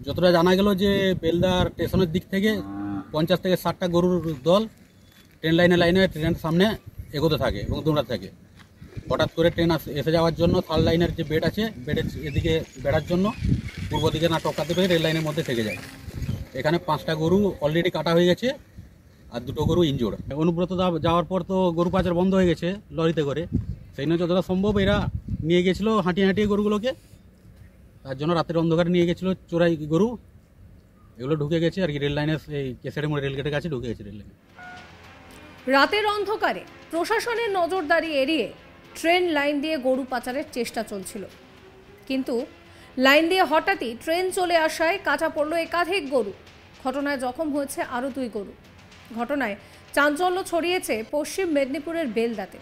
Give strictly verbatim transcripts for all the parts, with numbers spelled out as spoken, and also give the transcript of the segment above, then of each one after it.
যতটা জানা গেল যে বেলদার স্টেশনের দিক থেকে পঞ্চাশ থেকে ষাটটা গরুর দল ট্রেন লাইনে লাইনে ট্রেনের সামনে এগোতে থাকে এবং দৌড়াতে থাকে। হঠাৎ করে ট্রেন এসে যাওয়ার জন্য থার্ড লাইনের যে বেড আছে বেডের এদিকে বেড়ার জন্য পূর্ব দিকে না টপকাতে পেরে রেল লাইনের মধ্যে থেকে যায়। এখানে পাঁচটা গরু অলরেডি কাটা হয়ে গেছে আর দুটো গরু ইনজোর্ড। অনুব্রত যাওয়ার পর তো গরু পাচার বন্ধ হয়ে গেছে লরিতে করে, সেই জন্য যতটা সম্ভব এরা নিয়ে গেছিলো হাঁটিয়ে হাঁটিয়ে গরুগুলোকে, তার জন্য রাতের অন্ধকারে নিয়ে গেছিলো চোরাই গরু, এগুলো ঢুকে গেছে আর কি রেল লাইনের এই কেশারি মোড় রেলগেটের কাছে ঢুকে গেছে রেল লাইনে। রাতের অন্ধকারে প্রশাসনের নজরদারি এড়িয়ে ট্রেন লাইন দিয়ে গরু পাচারের চেষ্টা চলছিল, কিন্তু লাইন দিয়ে হঠাৎই ট্রেন চলে আসায় কাটা পড়ল একাধিক গরু। ঘটনায় জখম হয়েছে আরও দুই গরু। ঘটনায় চাঞ্চল্য ছড়িয়েছে পশ্চিম মেদিনীপুরের বেলদাতে।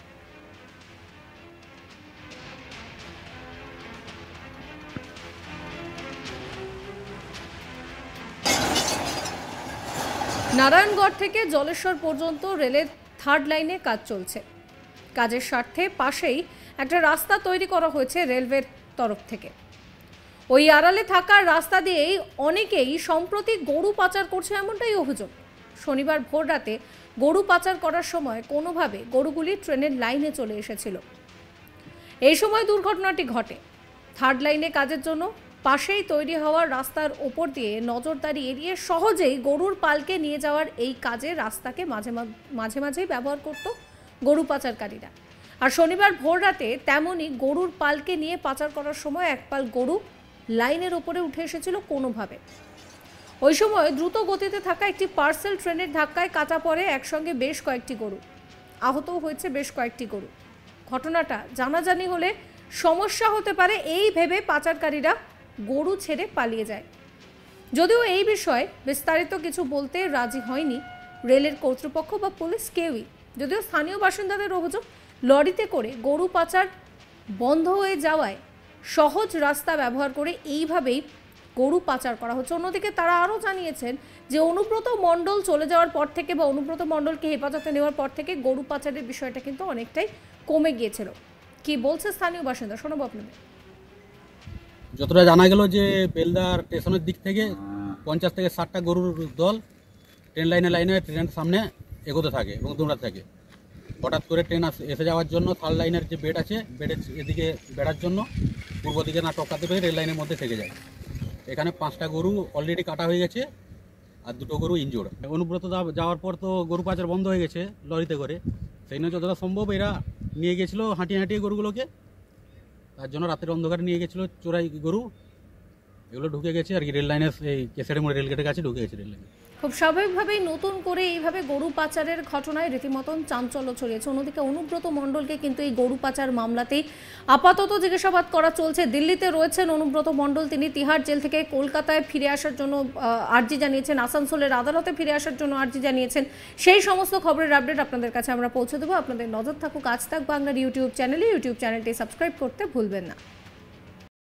নারায়ণগড় থেকে জলেশ্বর পর্যন্ত রেলের থার্ড লাইনে কাজ চলছে। কাজের স্বার্থে পাশেই একটা রাস্তা তৈরি করা হয়েছে রেলওয়ের তরফ থেকে। ওই আড়ালে থাকা রাস্তা দিয়েই অনেকেই সম্প্রতি গরু পাচার করছে এমনটাই অভিযোগ। শনিবার ভোর রাতে গরু পাচার করার সময় কোনোভাবে গরুগুলি ট্রেনের লাইনে চলে এসেছিল। এই সময় দুর্ঘটনাটি ঘটে। থার্ড লাইনে কাজের জন্য পাশেই তৈরি হওয়া রাস্তার ওপর দিয়ে নজরদারি এড়িয়ে সহজেই গরুর পালকে নিয়ে যাওয়ার এই কাজে রাস্তাকে মাঝে মাঝে মাঝেই ব্যবহার করত গরু পাচারকারীরা। আর শনিবার ভোর রাতে তেমনই গরুর পালকে নিয়ে পাচার করার সময় এক পাল গরু লাইনের ওপরে উঠে এসেছিল কোনোভাবে। ওই সময় দ্রুত গতিতে থাকা একটি পার্সেল ট্রেনের ধাক্কায় কাটা পড়ে একসঙ্গে বেশ কয়েকটি গরু, আহতও হয়েছে বেশ কয়েকটি গরু। ঘটনাটা জানাজানি হলে সমস্যা হতে পারে এই ভেবে পাচারকারীরা গরু ছেড়ে পালিয়ে যায়। যদিও এই বিষয়ে বিস্তারিত কিছু বলতে রাজি হয়নি রেলের কর্তৃপক্ষ বা পুলিশ কেউই। যদিও স্থানীয় বাসিন্দাদের অভিযোগ, লরিতে করে গরু পাচার বন্ধ হয়ে যাওয়ায় সহজ রাস্তা ব্যবহার করে এইভাবেই গরু পাচার করা হচ্ছে। অন্যদিকে তারা আরও জানিয়েছেন যে অনুব্রত মণ্ডল চলে যাওয়ার পর থেকে বা অনুব্রত মণ্ডলকে হেফাজতে নেওয়ার পর থেকে গরু পাচারের বিষয়টা কিন্তু অনেকটাই কমে গিয়েছিল। কি বলছে স্থানীয় বাসিন্দা শোনাবো আপনাদের। যতটা জানা গেল যে বেলদার স্টেশনের দিক থেকে পঞ্চাশ থেকে ষাটটা গরুর দল ট্রেন লাইনে লাইনে ট্রেনের সামনে এগোতে থাকে এবং দৌড়াতে থাকে। হঠাৎ করে ট্রেন এসে যাওয়ার জন্য থার্ড লাইনের যে বেড আছে বেডের এদিকে বেড়ার জন্য পূর্ব দিকে না টপকাতে পেরে রেল লাইনের মধ্যে থেকে যায়। এখানে পাঁচটা গরু অলরেডি কাটা হয়ে গেছে আর দুটো গরু ইনজোর্ড। অনুব্রত যাওয়ার পর তো গরু পাচার বন্ধ হয়ে গেছে লরিতে করে, সেই জন্য যতটা সম্ভব এরা নিয়ে গেছিলো হাঁটিয়ে হাঁটিয়ে গরুগুলোকে, তার জন্য রাতের অন্ধকারে নিয়ে গেছিলো চোরাই গরু, এগুলো ঢুকে গেছে আর কি রেল লাইনের এই কেশারি মোড় রেলগেটের কাছে ঢুকে গেছে রেল লাইনে। খুব স্বাভাবিকভাবেই নতুন করে এইভাবে গরু পাচারের ঘটনায় রীতিমতন চাঞ্চল্য ছড়িয়েছে। অন্যদিকে অনুব্রত মণ্ডলকে কিন্তু এই গরু পাচার মামলাতেই আপাতত জিজ্ঞাসাবাদ করা চলছে। দিল্লিতে রয়েছেন অনুব্রত মণ্ডল, তিনি তিহার জেল থেকে কলকাতায় ফিরে আসার জন্য আর্জি জানিয়েছেন, আসানসোলের আদালতে ফিরে আসার জন্য আর্জি জানিয়েছেন। সেই সমস্ত খবরের আপডেট আপনাদের কাছে আমরা পৌঁছে দেবো। আপনাদের নজর থাকুক আজ তাক বাংলার ইউটিউব চ্যানেলে। ইউটিউব চ্যানেলটি সাবস্ক্রাইব করতে ভুলবেন না।